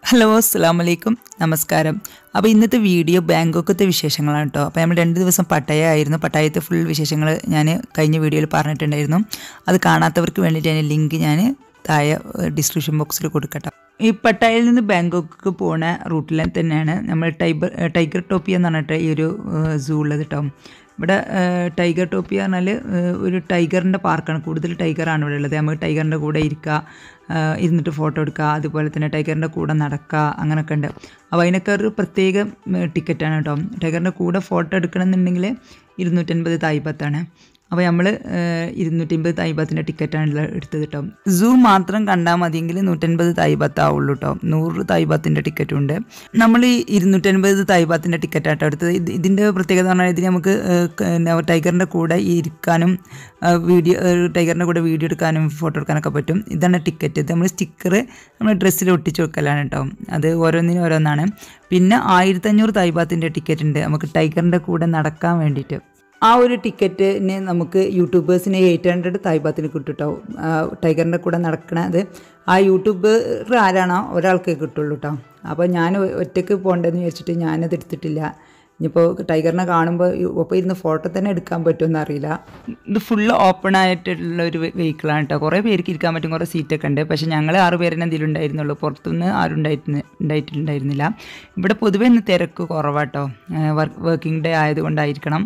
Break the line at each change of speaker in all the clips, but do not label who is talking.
Hello അസ്സലാമലൈക്കും നമസ്കാരം. അപ്പോൾ ഇന്നത്തെ വീഡിയോ ബാങ്കോക്കത്തെ വിശേഷങ്ങളാണ് കേട്ടോ. അപ്പോൾ നമ്മൾ 2 ദിവസം പട്ടായ ആയിരുന്നു. പട്ടായത്തെ ഫുൾ വിശേഷങ്ങൾ ഞാൻ കഴിഞ്ഞ വീഡിയോയിൽ പറഞ്ഞിട്ടുണ്ടായിരുന്നു. അത് കാണാത്തവർക്ക് വേണ്ടിയിട്ട് അതിൻ്റെ ലിങ്ക് ഞാൻ താഴെ ഡിസ്ക്രിപ്ഷൻ ബോക്സിൽ കൊടുക്കട്ടെ. ഈ പട്ടായയിൽ നിന്ന് ബാങ്കോക്ക് പോണ റൂട്ടിൽ തന്നെയാണ് നമ്മൾ ടൈഗർ ടോപ്പിയ എന്ന് പറഞ്ഞിട്ട് ഈ ഒരു സൂ ഉള്ളത് കേട്ടോ. ഇവിടെ ടൈഗർ ടോപ്പിയ പറഞ്ഞാൽ ഒരു ടൈഗറിൻ്റെ പാർക്കാണ്. കൂടുതൽ ടൈഗറാണ് ഇവിടെ ഉള്ളത്. നമുക്ക് ടൈഗറിൻ്റെ കൂടെ ഇരുന്നിട്ട് ഫോട്ടോ എടുക്കുക, അതുപോലെ തന്നെ ടൈഗറിൻ്റെ കൂടെ നടക്കുക, അങ്ങനെയൊക്കെ ഉണ്ട്. അപ്പോൾ അതിനൊക്കെ ഒരു പ്രത്യേക ടിക്കറ്റാണ് കേട്ടോ. ടൈഗറിൻ്റെ കൂടെ ഫോട്ടോ എടുക്കണമെന്നുണ്ടെങ്കിൽ 250 തായ്ബാത്താണ്. അപ്പോൾ നമ്മൾ 250 തായ്ബാത്തിൻ്റെ ടിക്കറ്റാണ് എടുത്തത് കേട്ടോ. സൂ മാത്രം കണ്ടാൽ മതിയെങ്കിൽ 150 തായ്ബാത്ത് ആവുള്ളൂ കേട്ടോ. 100 തായ്ബാത്തിൻ്റെ ടിക്കറ്റുണ്ട്. നമ്മൾ ഈ 250 തായ്ബാത്തിൻ്റെ ടിക്കറ്റാട്ടോ എടുത്തത്. ഇതിൻ്റെ പ്രത്യേകത പറഞ്ഞാൽ ഇതിന് നമുക്ക് ടൈഗറിൻ്റെ കൂടെ ഇരിക്കാനും ടൈഗറിൻ്റെ കൂടെ വീഡിയോ എടുക്കാനും ഫോട്ടോ എടുക്കാനൊക്കെ പറ്റും. ഇതാണ് ടിക്കറ്റ്. ഇത് നമ്മൾ സ്റ്റിക്കർ നമ്മൾ ഡ്രസ്സിൽ ഒട്ടിച്ച് വെക്കലാണ് കേട്ടോ. അത് ഓരോന്നിനും ഓരോന്നാണ്. പിന്നെ 1500 തായ്ബാത്തിൻ്റെ ടിക്കറ്റ് ഉണ്ട് നമുക്ക് ടൈഗറിൻ്റെ കൂടെ നടക്കാൻ വേണ്ടിയിട്ട്. ആ ഒരു ടിക്കറ്റിന് നമുക്ക് യൂട്യൂബേഴ്സിന് 800 തായ്ബാത്തിന് കിട്ടും കേട്ടോ. ടൈഗറിൻ്റെ കൂടെ നടക്കണത് ആ യൂട്യൂബർ ആരാണോ ഒരാൾക്കേ കിട്ടുള്ളൂ കേട്ടോ. അപ്പോൾ ഞാൻ ഒറ്റയ്ക്ക് പോകേണ്ടതെന്ന് വിചാരിച്ചിട്ട് ഞാനത് എടുത്തിട്ടില്ല. ഇനിയിപ്പോൾ ടൈഗറിനെ കാണുമ്പോൾ ഒപ്പം ഇരുന്ന് ഫോട്ടോ തന്നെ എടുക്കാൻ പറ്റുമെന്ന് അറിയില്ല. ഇത് ഫുള്ള് ഓപ്പൺ ആയിട്ടുള്ള ഒരു വെഹിക്കിളാണ് കേട്ടോ. കുറേ പേർക്ക് ഇരിക്കാൻ പറ്റും, കുറേ സീറ്റൊക്കെ ഉണ്ട്. പക്ഷേ ഞങ്ങൾ 6 പേരെ എന്തെങ്കിലും ഉണ്ടായിരുന്നുള്ളൂ. പുറത്തുനിന്ന് ആരും ഉണ്ടായിട്ടുണ്ടായിരുന്നില്ല. ഇവിടെ പൊതുവെ ഇന്ന് തിരക്ക് കുറവാട്ടോ. വർക്കിംഗ് ഡേ ആയതുകൊണ്ടായിരിക്കണം.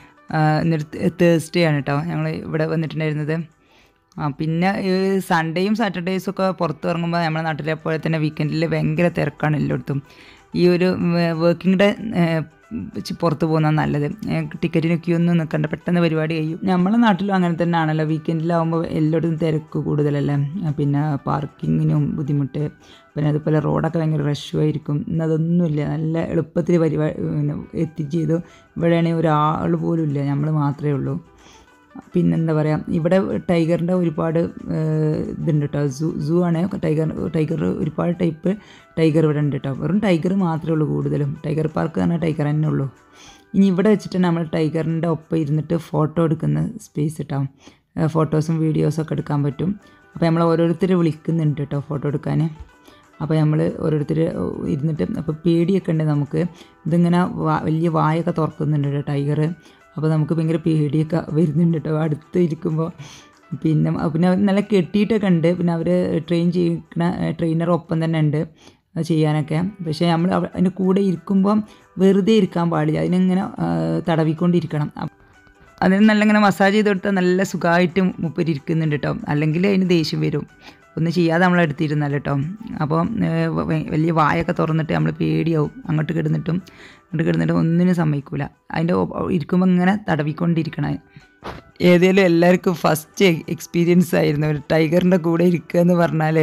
തേഴ്സ്ഡേ ആണ് കേട്ടോ ഞങ്ങൾ ഇവിടെ വന്നിട്ടുണ്ടായിരുന്നത്. പിന്നെ സൺഡേയും സാറ്റർഡേയ്സും ഒക്കെ പുറത്ത് ഇറങ്ങുമ്പോൾ നമ്മുടെ നാട്ടിലെ പോലെ തന്നെ വീക്കെൻഡിൽ ഭയങ്കര തിരക്കാണ് എല്ലായിടത്തും. ഈ ഒരു വർക്കിംഗ് ഡേ പുറത്ത് പോകുന്നതാണ് നല്ലത്. ടിക്കറ്റിന് ക്യൂ ഒന്നും നിൽക്കണ്ട, പെട്ടെന്ന് പരിപാടി കഴിയും. നമ്മളെ നാട്ടിലും അങ്ങനെ തന്നെ ആണല്ലോ. വീക്കെൻഡിലാവുമ്പോൾ എല്ലായിടത്തും തിരക്ക് കൂടുതലല്ലേ. പിന്നെ പാർക്കിങ്ങിനും ബുദ്ധിമുട്ട്, പിന്നെ അതുപോലെ റോഡൊക്കെ ഭയങ്കര റഷുമായിരിക്കും. ഇന്നതൊന്നുമില്ല, നല്ല എളുപ്പത്തിൽ എത്തിച്ചെയ്തു. ഇവിടെയാണെങ്കിൽ ഒരാൾ പോലും ഇല്ല, നമ്മൾ മാത്രമേ ഉള്ളൂ. പിന്നെന്താ പറയുക, ഇവിടെ ടൈഗറിൻ്റെ ഒരുപാട് ഇതുണ്ട് കേട്ടോ. സൂ ആണ്. ടൈഗർ ഒരുപാട് ടൈപ്പ് ടൈഗർ ഇവിടെ ഉണ്ട് കേട്ടോ. വെറും ടൈഗർ മാത്രമേ ഉള്ളൂ കൂടുതലും. ടൈഗർ പാർക്ക് പറഞ്ഞാൽ ടൈഗർ തന്നെ ഉള്ളൂ. ഇനി ഇവിടെ വെച്ചിട്ട് നമ്മൾ ടൈഗറിൻ്റെ ഒപ്പം ഇരുന്നിട്ട് ഫോട്ടോ എടുക്കുന്ന സ്പേസ് കേട്ടോ. ഫോട്ടോസും വീഡിയോസൊക്കെ എടുക്കാൻ പറ്റും. അപ്പോൾ നമ്മൾ ഓരോരുത്തർ വിളിക്കുന്നുണ്ട് കേട്ടോ ഫോട്ടോ എടുക്കാൻ. അപ്പോൾ നമ്മൾ ഓരോരുത്തർ ഇരുന്നിട്ട്, അപ്പോൾ പേടിയൊക്കെ ഉണ്ട് നമുക്ക്. ഇതിങ്ങനെ വലിയ വായൊക്കെ തുറക്കുന്നുണ്ട് കേട്ടോ ടൈഗർ. അപ്പോൾ നമുക്ക് ഭയങ്കര പേടിയൊക്കെ വരുന്നുണ്ട് കേട്ടോ അടുത്ത് ഇരിക്കുമ്പോൾ. പിന്നെ നല്ല കെട്ടിയിട്ടൊക്കെ ഉണ്ട്. പിന്നെ അവർ ട്രെയിനർ ഒപ്പം തന്നെ ഉണ്ട് ചെയ്യാനൊക്കെ. പക്ഷേ നമ്മൾ അതിൻ്റെ കൂടെ ഇരിക്കുമ്പോൾ വെറുതെ ഇരിക്കാൻ പാടില്ല, അതിനിങ്ങനെ തടവിക്കൊണ്ടിരിക്കണം. അതിന് നല്ല ഇങ്ങനെ മസാജ് ചെയ്ത് കൊടുത്താൽ നല്ല സുഖമായിട്ട് മുപ്പര് ഇരിക്കുന്നുണ്ട് കേട്ടോ. അല്ലെങ്കിൽ അതിന് ദേഷ്യം വരും ഒന്നും ചെയ്യാതെ നമ്മളെടുത്തിരുന്നാൽ കേട്ടോ. അപ്പോൾ വലിയ വായൊക്കെ തുറന്നിട്ട് നമ്മൾ പേടിയാവും. അങ്ങോട്ട് കിടന്നിട്ടും ഒന്നിനും സമ്മതിക്കില്ല. അതിൻ്റെ ഇരിക്കുമ്പോൾ ഇങ്ങനെ തടവിക്കൊണ്ടിരിക്കണം. ഏതെങ്കിലും എല്ലാവർക്കും ഫസ്റ്റ് എക്സ്പീരിയൻസ് ആയിരുന്നു ഒരു ടൈഗറിൻ്റെ കൂടെ ഇരിക്കുക എന്ന് പറഞ്ഞാൽ.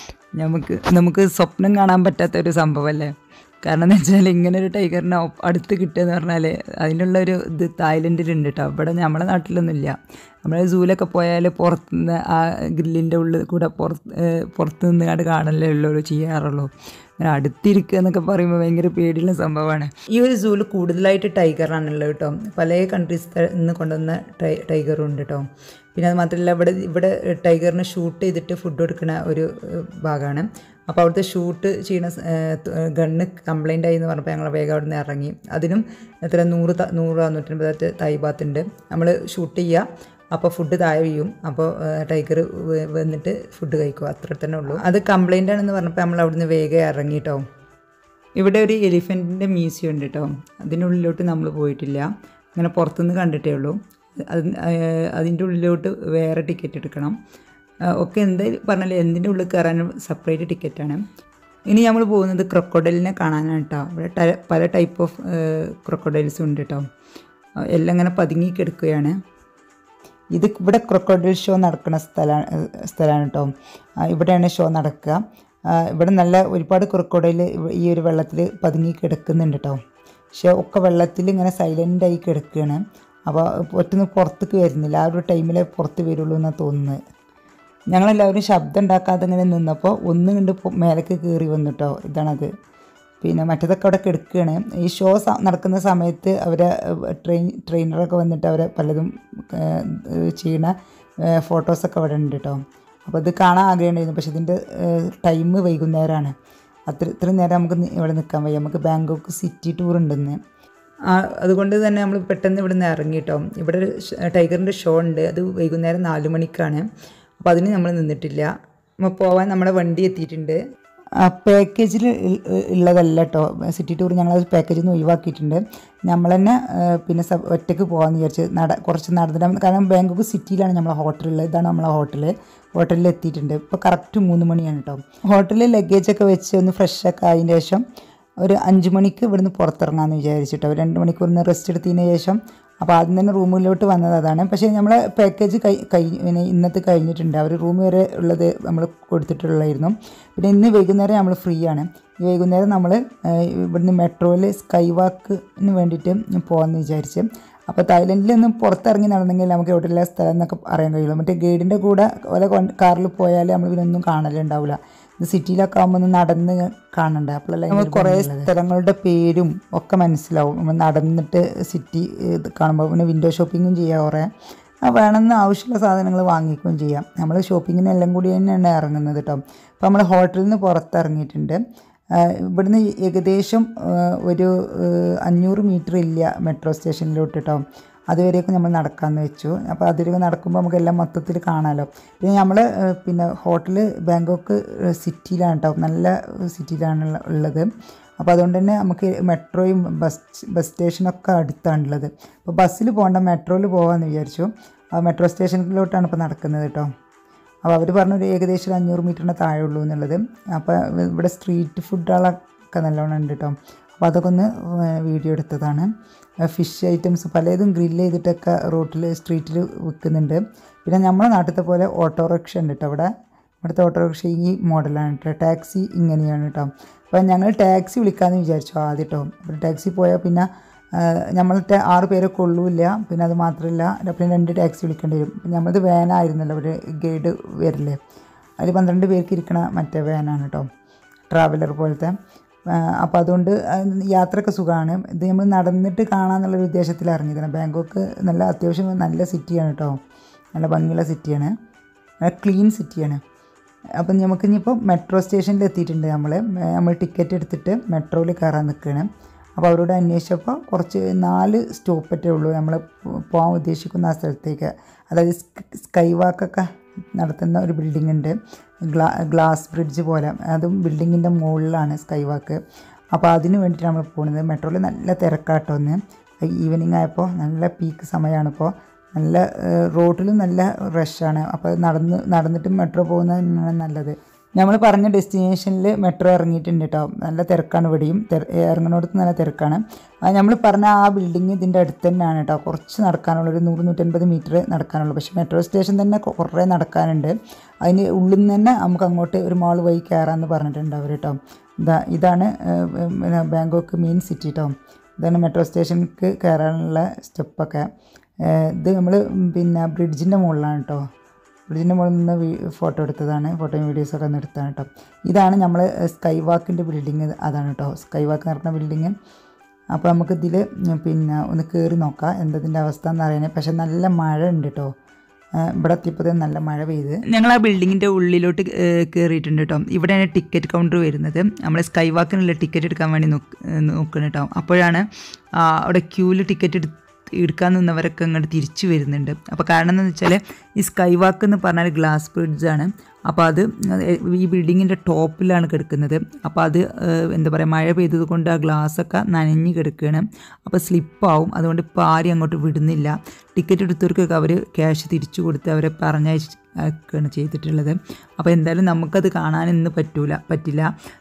നമുക്ക് സ്വപ്നം കാണാൻ പറ്റാത്ത ഒരു സംഭവമല്ലേ. കാരണം എന്ന് വെച്ചാൽ ഇങ്ങനെ ഒരു ടൈഗറിനെ അടുത്ത് കിട്ടുക എന്ന് പറഞ്ഞാൽ അതിനുള്ളൊരു ഇത് തായ്ലൻഡിലുണ്ട് കേട്ടോ. ഇവിടെ നമ്മുടെ നാട്ടിലൊന്നുമില്ല. നമ്മൾ സൂവിലൊക്കെ പോയാൽ പുറത്തുനിന്ന് ആ ഗ്രില്ലിൻ്റെ ഉള്ളിൽ കൂടെ പുറത്ത് നിന്ന് കാണല്ലേ ഉള്ളൂ ചെയ്യാറുള്ളൂ. അങ്ങനെ അടുത്തിരിക്കുക എന്നൊക്കെ പറയുമ്പോൾ ഭയങ്കര പേടിയുള്ള സംഭവമാണ്. ഈ ഒരു സൂവിൽ കൂടുതലായിട്ട് ടൈഗറാണുള്ളത് കേട്ടോ. പല കൺട്രീസിൽ നിന്ന് കൊണ്ടുവന്ന ടൈഗറും ഉണ്ട് കേട്ടോ. പിന്നെ അത് മാത്രമല്ല ഇവിടെ ടൈഗറിന് ഷൂട്ട് ചെയ്തിട്ട് ഫുഡ് കൊടുക്കുന്ന ഒരു ഭാഗമാണ്. അപ്പോൾ അവിടുത്തെ ഷൂട്ട് ചെയ്യുന്ന ഗണ്ണ് കംപ്ലൈൻ്റ് ആയി എന്ന് പറഞ്ഞപ്പോൾ ഞങ്ങൾ വേഗം അവിടെ നിന്ന് ഇറങ്ങി. അതിനും എത്ര 100-150 തായ്ബാത്തുണ്ട്. നമ്മൾ ഷൂട്ട് ചെയ്യുക, അപ്പോൾ ഫുഡ് താഴെ വീഴും. അപ്പോൾ ടൈഗർ വന്നിട്ട് ഫുഡ് കഴിക്കും, അത്ര തന്നെ ഉള്ളൂ. അത് കംപ്ലൈൻ്റ് ആണെന്ന് പറഞ്ഞപ്പോൾ നമ്മൾ അവിടുന്ന് വേഗം ഇറങ്ങി കേട്ടോ. ഇവിടെ ഒരു എലിഫൻറ്റിൻ്റെ മ്യൂസിയം ഉണ്ട് കേട്ടോ. അതിനുള്ളിലോട്ട് നമ്മൾ പോയിട്ടില്ല, അങ്ങനെ പുറത്തുനിന്ന് കണ്ടിട്ടേ ഉള്ളൂ. അതിൻ്റെ ഉള്ളിലോട്ട് വേറെ ടിക്കറ്റ് എടുക്കണം. ഒക്കെ എന്തായാലും പറഞ്ഞാൽ എന്തിൻ്റെ ഉള്ളിൽ കയറാനും സെപ്പറേറ്റ് ടിക്കറ്റാണ്. ഇനി നമ്മൾ പോകുന്നത് ക്രൊക്കോഡൈലിനെ കാണാനാണ് കേട്ടോ. ഇവിടെ പല ടൈപ്പ് ഓഫ് ക്രൊക്കോഡൈൽസും ഉണ്ട് കേട്ടോ. എല്ലാം ഇങ്ങനെ പതുങ്ങി കിടക്കുകയാണ്. ഇവിടെ ക്രൊക്കോഡൈൽ ഷോ നടക്കുന്ന സ്ഥലമാണ് കേട്ടോ. ഇവിടെയാണ് ഷോ നടക്കുക. ഇവിടെ നല്ല ഒരുപാട് ക്രൊക്കോഡൈൽ ഈ ഒരു വെള്ളത്തിൽ പതുങ്ങി കിടക്കുന്നുണ്ട് കേട്ടോ. പക്ഷേ ഒക്കെ വെള്ളത്തിൽ ഇങ്ങനെ സൈലൻ്റായി കിടക്കുകയാണ്. അപ്പോൾ ഒറ്റൊന്നും പുറത്തേക്ക് വരുന്നില്ല. ആ ഒരു ടൈമിൽ പുറത്ത് വരുള്ളൂ എന്നാണ് തോന്നുന്നത്. ഞങ്ങളെല്ലാവരും ശബ്ദം ഉണ്ടാക്കാതെ ഇങ്ങനെ നിന്നപ്പോൾ ഒന്നും കണ്ട് മേലേക്ക് കയറി വന്നു കേട്ടോ. ഇതാണത്. പിന്നെ മറ്റേതൊക്കെ അവിടെ കിടക്കുകയാണ്. ഈ ഷോ നടക്കുന്ന സമയത്ത് അവരെ ട്രെയിനറൊക്കെ വന്നിട്ട് അവരെ പലതും ചെയ്യുന്ന ഫോട്ടോസൊക്കെ അവിടെ ഉണ്ട് കേട്ടോ. അപ്പോൾ ഇത് കാണാൻ ആഗ്രഹമുണ്ടായിരുന്നു. പക്ഷേ ഇതിൻ്റെ ടൈം വൈകുന്നേരമാണ്. ഇത്രയും നേരം നമുക്ക് ഇവിടെ നിൽക്കാൻ വയ്യ. നമുക്ക് ബാങ്കോക്ക് സിറ്റി ടൂർ ഉണ്ടെന്ന്. അതുകൊണ്ട് തന്നെ നമ്മൾ പെട്ടെന്ന് ഇവിടെ നിന്ന് ഇറങ്ങിയിട്ടോ. ഇവിടെ ഒരു ടൈഗറിൻ്റെ ഷോ ഉണ്ട്, അത് വൈകുന്നേരം 4 മണിക്കാണ്. അപ്പോൾ അതിന് നമ്മൾ നിന്നിട്ടില്ല. പോകാൻ നമ്മുടെ വണ്ടി എത്തിയിട്ടുണ്ട്. പാക്കേജിൽ ഉള്ളതല്ല കേട്ടോ സിറ്റി ടൂർ, ഞങ്ങൾ പാക്കേജിൽ നിന്ന് ഒഴിവാക്കിയിട്ടുണ്ട്. നമ്മൾ തന്നെ പിന്നെ ഒറ്റയ്ക്ക് പോകാമെന്ന് വിചാരിച്ച് കുറച്ച് നടന്നിട്ട്, കാരണം ബാങ്കോക്ക് സിറ്റിയിലാണ് നമ്മളെ ഹോട്ടലുള്ളത്. ഇതാണ് നമ്മളെ ഹോട്ടലിൽ എത്തിയിട്ടുണ്ട്. ഇപ്പോൾ കറക്റ്റ് 3 മണിയാണ് കേട്ടോ. ഹോട്ടലിൽ ലഗേജൊക്കെ വെച്ച് ഒന്ന് ഫ്രഷൊക്കെ ആയതിന് ശേഷം ഒരു 5 മണിക്ക് ഇവിടുന്ന് പുറത്തിറങ്ങാമെന്ന് വിചാരിച്ചിട്ടോ. 2 മണിക്കൂറിന് റെസ്റ്റ് എടുത്തതിന് ശേഷം. അപ്പോൾ ആദ്യം തന്നെ റൂമിലോട്ട് വന്നത് അതാണ്. പക്ഷേ നമ്മളെ പാക്കേജ് പിന്നെ ഇന്നത്തെ കഴിഞ്ഞിട്ടുണ്ട്. അവർ റൂം വരെ ഉള്ളത് നമ്മൾ കൊടുത്തിട്ടുള്ളായിരുന്നു. പിന്നെ ഇന്ന് വൈകുന്നേരം നമ്മൾ ഫ്രീ ആണ്. ഈ വൈകുന്നേരം നമ്മൾ ഇവിടുന്ന് മെട്രോയിൽ സ്കൈ വാക്കിന് വേണ്ടിയിട്ട് പോകാമെന്ന് വിചാരിച്ച്. അപ്പോൾ തായ്ലൻഡിലൊന്നും പുറത്തിറങ്ങി നടന്നെങ്കിൽ നമുക്ക് എവിടെയുള്ള സ്ഥലം എന്നൊക്കെ അറിയാൻ കഴിയുള്ളൂ. മറ്റേ ഗൈഡിൻ്റെ കൂടെ ഓരോ കാറിൽ പോയാൽ നമ്മൾ ഇതിനൊന്നും കാണലുണ്ടാവില്ല. ഇത് സിറ്റിയിലൊക്കെ ആകുമ്പോൾ ഒന്ന് നടന്ന് കാണണ്ടേ, അപ്പോഴല്ലേ നമുക്ക് കുറേ സ്ഥലങ്ങളുടെ പേരും ഒക്കെ മനസ്സിലാവും. നമ്മൾ നടന്നിട്ട് സിറ്റി കാണുമ്പോൾ പിന്നെ വിൻഡോ ഷോപ്പിങ്ങും ചെയ്യാം. കുറേ വേണമെന്ന് ആവശ്യമുള്ള സാധനങ്ങൾ വാങ്ങിക്കുകയും ചെയ്യാം. നമ്മൾ ഷോപ്പിങ്ങിന് എല്ലാം കൂടി തന്നെയാണ് ഇറങ്ങുന്നത് കേട്ടോ. അപ്പോൾ നമ്മൾ ഹോട്ടലിൽ നിന്ന് പുറത്തിറങ്ങിയിട്ടുണ്ട്. ഇവിടുന്ന് ഏകദേശം ഒരു 500 മീറ്റർ ഇല്ല മെട്രോ സ്റ്റേഷനിലോട്ട് കേട്ടോ. അതുവരെയൊക്കെ നമ്മൾ നടക്കാമെന്ന് വെച്ചു. അപ്പോൾ അതിലേക്ക് നടക്കുമ്പോൾ നമുക്കെല്ലാം മൊത്തത്തിൽ കാണാമല്ലോ. പിന്നെ നമ്മൾ പിന്നെ ഹോട്ടൽ ബാങ്കോക്ക് സിറ്റിയിലാണ് കേട്ടോ, നല്ല സിറ്റിയിലാണ് ഉള്ളത്. അപ്പോൾ അതുകൊണ്ട് തന്നെ നമുക്ക് മെട്രോയും ബസ് സ്റ്റേഷനൊക്കെ അടുത്താണുള്ളത്. അപ്പോൾ ബസ്സിൽ പോകേണ്ട, മെട്രോയിൽ പോകാമെന്ന് വിചാരിച്ചു. ആ മെട്രോ സ്റ്റേഷനിലോട്ടാണ് ഇപ്പോൾ നടക്കുന്നത് കേട്ടോ. അപ്പോൾ അവർ പറഞ്ഞു ഒരു ഏകദേശം 500 മീറ്ററിന് താഴെ ഉള്ളൂ എന്നുള്ളത്. അപ്പോൾ ഇവിടെ സ്ട്രീറ്റ് ഫുഡുകളൊക്കെ നല്ലോണം ഉണ്ട് കേട്ടോ. അപ്പോൾ അതൊക്കെ ഒന്ന് വീഡിയോ എടുത്തതാണ്. ഫിഷ് ഐറ്റംസ് പലതും ഗ്രില്ല് ചെയ്തിട്ടൊക്കെ റോട്ടിൽ സ്ട്രീറ്റിൽ വിൽക്കുന്നുണ്ട്. പിന്നെ നമ്മുടെ നാട്ടിലത്തെ പോലെ ഓട്ടോറിക്ഷ ഉണ്ട് കേട്ടോ. ഇവിടുത്തെ ഓട്ടോറിക്ഷ ഈ മോഡലാണ് കേട്ടോ. ടാക്സി ഇങ്ങനെയാണ് കേട്ടോ. അപ്പോൾ ഞങ്ങൾ ടാക്സി വിളിക്കാമെന്ന് വിചാരിച്ചു ആദ്യം കേട്ടോ. ഇവിടെ ടാക്സി പോയാൽ പിന്നെ നമ്മളുടെ 6 പേരൊക്കെ ഉള്ളൂല്ല. പിന്നെ അത് മാത്രമല്ല, പിന്നെ 2 ടാക്സി വിളിക്കേണ്ടി വരും. നമ്മളത് വാനായിരുന്നല്ലോ, ഒരു ഗൈഡ് വരില്ലേ, അതിൽ 12 പേർക്ക് ഇരിക്കണ മറ്റേ വാനാണ് കേട്ടോ, ട്രാവലർ പോലത്തെ. അപ്പോൾ അതുകൊണ്ട് യാത്രയൊക്കെ സുഖമാണ്. ഇത് നമ്മൾ നടന്നിട്ട് കാണാമെന്നുള്ളൊരു ഉദ്ദേശത്തിൽ ഇറങ്ങിയതാണ്. ബാങ്കോക്ക് നല്ല അത്യാവശ്യം നല്ല സിറ്റിയാണ് കേട്ടോ, നല്ല ഭംഗിയുള്ള സിറ്റിയാണ്, നല്ല ക്ലീൻ സിറ്റിയാണ്. അപ്പം നമുക്കിനിയിപ്പോൾ മെട്രോ സ്റ്റേഷനിൽ എത്തിയിട്ടുണ്ട്. നമ്മൾ ടിക്കറ്റ് എടുത്തിട്ട് മെട്രോയിൽ കയറാൻ നിൽക്കുകയാണ്. അപ്പോൾ അവരോട് അന്വേഷിച്ചപ്പോൾ കുറച്ച് 4 സ്റ്റോപ്പറ്റേ ഉള്ളൂ നമ്മൾ പോകാൻ ഉദ്ദേശിക്കുന്ന ആ സ്ഥലത്തേക്ക്. അതായത് സ്കൈ വാക്കൊക്കെ നടത്തുന്ന ഒരു ബിൽഡിംഗ് ഉണ്ട്, ഗ്ലാസ് ബ്രിഡ്ജ് പോലെ. അതും ബിൽഡിങ്ങിൻ്റെ മുകളിലാണ് സ്കൈ വാക്ക്. അപ്പോൾ അതിന് വേണ്ടിയിട്ട് നമ്മൾ പോകുന്നത്. മെട്രോയിൽ നല്ല തിരക്കാട്ടോ. ഒന്ന് ഈവനിങ് ആയപ്പോൾ നല്ല പീക്ക് സമയമാണിപ്പോൾ. നല്ല റോഡിലും നല്ല റഷാണ്. അപ്പോൾ നടന്നിട്ട് മെട്രോ പോകുന്നതാണ് നല്ലത്. നമ്മൾ പറഞ്ഞ ഡെസ്റ്റിനേഷനിൽ മെട്രോ ഇറങ്ങിയിട്ടുണ്ട് കേട്ടോ. നല്ല തിരക്കാണ് ഇവിടെയും, ഇറങ്ങുന്നിടത്ത് നല്ല തിരക്കാണ്. നമ്മൾ പറഞ്ഞ ആ ബിൽഡിങ് ഇതിൻ്റെ അടുത്ത് തന്നെയാണ് കേട്ടോ. കുറച്ച് നടക്കാനുള്ള, ഒരു 100-150 മീറ്റർ നടക്കാനുള്ളൂ. പക്ഷേ മെട്രോ സ്റ്റേഷൻ തന്നെ കുറേ നടക്കാനുണ്ട്. അതിന് ഉള്ളിൽ നിന്ന് തന്നെ നമുക്ക് അങ്ങോട്ട് ഒരു മാൾ വഴി കയറാമെന്ന് പറഞ്ഞിട്ടുണ്ട് അവർ കേട്ടോ. ഇതാണ് ബാങ്കോക്ക് മെയിൻ സിറ്റി കേട്ടോ. ഇതാണ് മെട്രോ സ്റ്റേഷനിലേക്ക് കയറാനുള്ള സ്റ്റെപ്പൊക്കെ. ഇത് നമ്മൾ പിന്നെ ബ്രിഡ്ജിൻ്റെ മുകളിലാണ് കേട്ടോ. ബ്രിഡ്ജിൻ്റെ മുകളിൽ നിന്ന് ഫോട്ടോ എടുത്തതാണ്, ഫോട്ടോയും വീഡിയോസൊക്കെ ഒന്ന് എടുത്താണ് കേട്ടോ. ഇതാണ് നമ്മൾ സ്കൈ വാക്കിൻ്റെ ബിൽഡിങ്, അതാണ് കേട്ടോ സ്കൈ വാക്ക് നടക്കുന്ന ബിൽഡിങ്. അപ്പോൾ നമുക്കിതിൽ പിന്നെ ഒന്ന് കയറി നോക്കാം എന്തതിൻ്റെ അവസ്ഥ എന്ന് അറിയാനേ. പക്ഷേ നല്ല മഴ ഉണ്ട് കേട്ടോ. ഇവിടെ എത്തിയപ്പോൾ നല്ല മഴ പെയ്ത്. ഞങ്ങൾ ആ ബിൽഡിങ്ങിൻ്റെ ഉള്ളിലോട്ട് കയറിയിട്ടുണ്ട് കേട്ടോ. ഇവിടെയാണ് ടിക്കറ്റ് കൗണ്ടർ വരുന്നത്. നമ്മൾ സ്കൈ വാക്കിനുള്ള ടിക്കറ്റ് എടുക്കാൻ വേണ്ടി നോക്കണം കേട്ടോ. അപ്പോഴാണ് അവിടെ ക്യൂവിൽ ടിക്കറ്റ് എടുക്കാൻ നിന്നവരൊക്കെ അങ്ങോട്ട് തിരിച്ചു വരുന്നുണ്ട്. അപ്പോൾ കാരണം എന്താണെന്ന് വെച്ചാൽ ഈ സ്കൈ വാക്ക് എന്ന് പറഞ്ഞാൽ ഗ്ലാസ് ബ്രിഡ്ജാണ്. അപ്പോൾ അത് ഈ ബിൽഡിങ്ങിൻ്റെ ടോപ്പിലാണ് കിടക്കുന്നത്. അപ്പോൾ അത് എന്താ പറയുക, മഴ പെയ്തത് കൊണ്ട് ആ ഗ്ലാസ്സൊക്കെ നനഞ്ഞ് കിടക്കുകയാണ്. അപ്പോൾ സ്ലിപ്പാവും. അതുകൊണ്ട് ഇപ്പോൾ ആരും അങ്ങോട്ട് വിടുന്നില്ല. ടിക്കറ്റ് എടുത്തവർക്കൊക്കെ അവർ ക്യാഷ് തിരിച്ചു കൊടുത്ത് അവരെ പറഞ്ഞയക്കുകയാണ് ചെയ്തിട്ടുള്ളത്. അപ്പോൾ എന്തായാലും നമുക്കത് കാണാൻ ഇന്ന് പറ്റില്ല.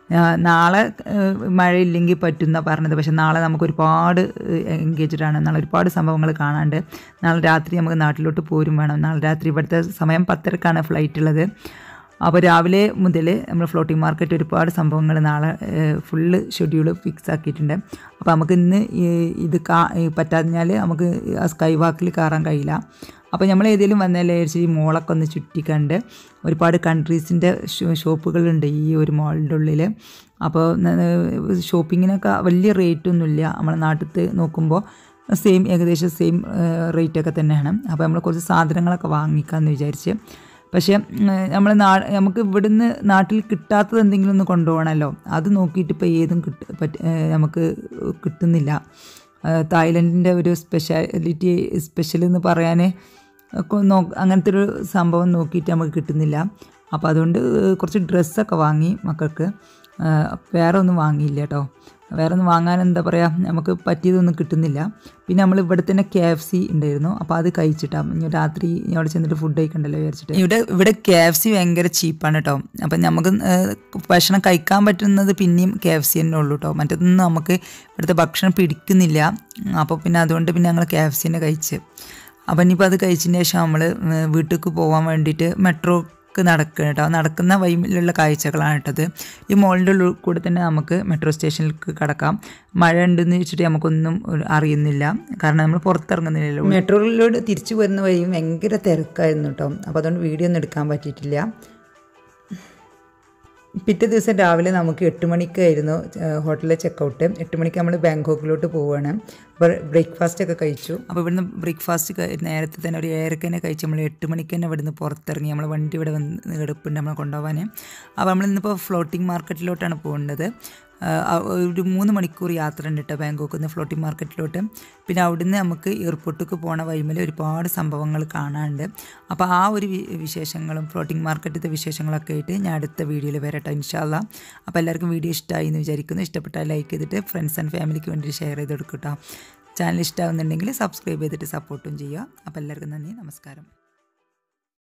നാളെ മഴയില്ലെങ്കിൽ പറ്റുന്ന പറഞ്ഞത്. പക്ഷേ നാളെ നമുക്ക് ഒരുപാട് എൻഗേജ്ഡാണ്. നാളെ ഒരുപാട് സംഭവങ്ങൾ കാണാണ്ട്. നാളെ രാത്രി നമുക്ക് നാട്ടിലോട്ട് പോരും വേണം. നാളെ രാത്രി ഇവിടുത്തെ സമയം 10:30ക്കാണ് ഫ്ലൈറ്റ് ഉള്ളത്. അപ്പോൾ രാവിലെ മുതൽ നമ്മൾ ഫ്ലോട്ടിംഗ് മാർക്കറ്റ് ഒരുപാട് സംഭവങ്ങൾ നാളെ ഫുള്ള് ഷെഡ്യൂൾ ഫിക്സ് ആക്കിയിട്ടുണ്ട്. അപ്പോൾ നമുക്ക് ഇന്ന് ഇത് പറ്റാതിഞ്ഞാൽ നമുക്ക് ആ സ്കൈ വാക്കിൽ കയറാൻ കഴിയില്ല. അപ്പോൾ നമ്മൾ ഏതെങ്കിലും വന്നാലേ ഈ മോളൊക്കെ ഒന്ന് ചുറ്റിക്കണ്ട്. ഒരുപാട് കൺട്രീസിൻ്റെ ഷോപ്പുകളുണ്ട് ഈ ഒരു മോളിൻ്റെ ഉള്ളിൽ. അപ്പോൾ ഷോപ്പിങ്ങിനൊക്കെ വലിയ റേറ്റൊന്നുമില്ല. നമ്മളെ നാട്ടിൽ നോക്കുമ്പോൾ ഏകദേശം സെയിം റേറ്റൊക്കെ തന്നെയാണ്. അപ്പോൾ നമ്മൾ കുറച്ച് സാധനങ്ങളൊക്കെ വാങ്ങിക്കാമെന്ന് വിചാരിച്ച് പക്ഷേ നമ്മൾ നമുക്ക് ഇവിടുന്ന് നാട്ടിൽ കിട്ടാത്തത് എന്തെങ്കിലും ഒന്ന് കൊണ്ടുപോകണമല്ലോ, അത് നോക്കിയിട്ട് ഇപ്പോൾ ഏതും നമുക്ക് കിട്ടുന്നില്ല. തായ്ലൻഡിൻ്റെ ഒരു സ്പെഷ്യൽ എന്ന് പറയാൻ അങ്ങനത്തെ ഒരു സംഭവം നോക്കിയിട്ട് നമുക്ക് കിട്ടുന്നില്ല. അപ്പോൾ അതുകൊണ്ട് കുറച്ച് ഡ്രസ്സൊക്കെ വാങ്ങി മക്കൾക്ക്, വേറെ ഒന്നും വാങ്ങിയില്ല കേട്ടോ. വേറെ ഒന്നും വാങ്ങാൻ എന്താ പറയുക, നമുക്ക് പറ്റിയതൊന്നും കിട്ടുന്നില്ല. പിന്നെ നമ്മൾ ഇവിടെ തന്നെ KFC ഉണ്ടായിരുന്നു, അപ്പോൾ അത് കഴിച്ചിട്ടാണ് ഇനി രാത്രി അവിടെ ചെന്നിട്ട് ഫുഡ് കഴിക്കണ്ടല്ലോ വിചാരിച്ചിട്ട്. ഇവിടെ KFC ഭയങ്കര ചീപ്പാണ് കേട്ടോ. അപ്പം നമുക്ക് ഭക്ഷണം കഴിക്കാൻ പറ്റുന്നത് പിന്നെയും KFC തന്നെ ഉള്ളൂ കേട്ടോ. മറ്റൊന്നും നമുക്ക് ഇവിടുത്തെ ഭക്ഷണം പിടിക്കുന്നില്ല. അപ്പോൾ പിന്നെ അതുകൊണ്ട് പിന്നെ ഞങ്ങൾ KFC തന്നെ കഴിച്ച്. അപ്പം ഇനിയിപ്പോൾ അത് കഴിച്ചതിന് ശേഷം നമ്മൾ വീട്ടിലേക്ക് പോകാൻ വേണ്ടിയിട്ട് മെട്രോക്ക് നടക്കുക കേട്ടോ. നടക്കുന്ന വഴിയിലുള്ള കാഴ്ചകളാണ് കേട്ടത്. ഈ മോളിൻ്റെ ഉള്ളിൽ കൂടെ തന്നെ നമുക്ക് മെട്രോ സ്റ്റേഷനിലേക്ക് കടക്കാം. മഴ ഉണ്ടെന്ന് വെച്ചിട്ട് നമുക്കൊന്നും അറിയുന്നില്ല, കാരണം നമ്മൾ പുറത്തിറങ്ങുന്നില്ലല്ലോ. മെട്രോയിലൂടെ തിരിച്ചു വരുന്ന വഴിയും ഭയങ്കര തിരക്കായിരുന്നു കേട്ടോ. അപ്പോൾ അതുകൊണ്ട് വീഡിയോ ഒന്നും എടുക്കാൻ പറ്റിയിട്ടില്ല. പിറ്റേ ദിവസം രാവിലെ നമുക്ക് 8 മണിക്കായിരുന്നു ഹോട്ടലിലെ ചെക്കൗട്ട്. 8 മണിക്ക് നമ്മൾ ബാങ്കോക്കിലോട്ട് പോവുകയാണ്. അപ്പോൾ ബ്രേക്ക്ഫാസ്റ്റൊക്കെ കഴിച്ചു. അപ്പോൾ ഇവിടുന്ന് ബ്രേക്ക്ഫാസ്റ്റ് നേരത്തെ തന്നെ ഒരു 7:30 തന്നെ കഴിച്ച് നമ്മൾ 8 മണിക്ക് തന്നെ ഇവിടുന്ന് പുറത്തിറങ്ങി. നമ്മൾ വണ്ടി ഇവിടെ വന്ന് കിടപ്പുണ്ട് നമ്മളെ കൊണ്ടുപോകാൻ. അപ്പോൾ നമ്മളിന്നിപ്പോൾ ഫ്ലോട്ടിംഗ് മാർക്കറ്റിലോട്ടാണ് പോകേണ്ടത്. ഒരു 3 മണിക്കൂർ യാത്ര ഉണ്ട് കേട്ടോ ബാങ്കോക്കിൽ നിന്ന് ഫ്ലോട്ടിംഗ് മാർക്കറ്റിലോട്ട്. പിന്നെ അവിടുന്ന് നമുക്ക് എയർപോർട്ടിലേക്ക് പോണ വഴിയിൽ ഒരുപാട് സംഭവങ്ങൾ കാണാനുണ്ട്. അപ്പോൾ ആ ഒരു വിശേഷങ്ങളും ഫ്ലോട്ടിംഗ് മാർക്കറ്റിലത്തെ വിശേഷങ്ങളൊക്കെ ആയിട്ട് ഞാൻ അടുത്ത വീഡിയോയിൽ വരട്ടെ ഇൻഷാ അല്ലാ. അപ്പോൾ എല്ലാവർക്കും വീഡിയോ ഇഷ്ടമായി എന്ന് വിചാരിക്കുന്നു. ഇഷ്ടപ്പെട്ടാൽ ലൈക്ക് ചെയ്തിട്ട് ഫ്രണ്ട്സ് ആൻഡ് ഫാമിലിക്ക് വേണ്ടി ഷെയർ ചെയ്ത് കൊടുക്കും കേട്ടോ. ചാനൽ ഇഷ്ടമാകുന്നുണ്ടെങ്കിൽ സബ്സ്ക്രൈബ് ചെയ്തിട്ട് സപ്പോർട്ടും ചെയ്യുക. അപ്പോൾ എല്ലാവർക്കും നന്ദി, നമസ്കാരം.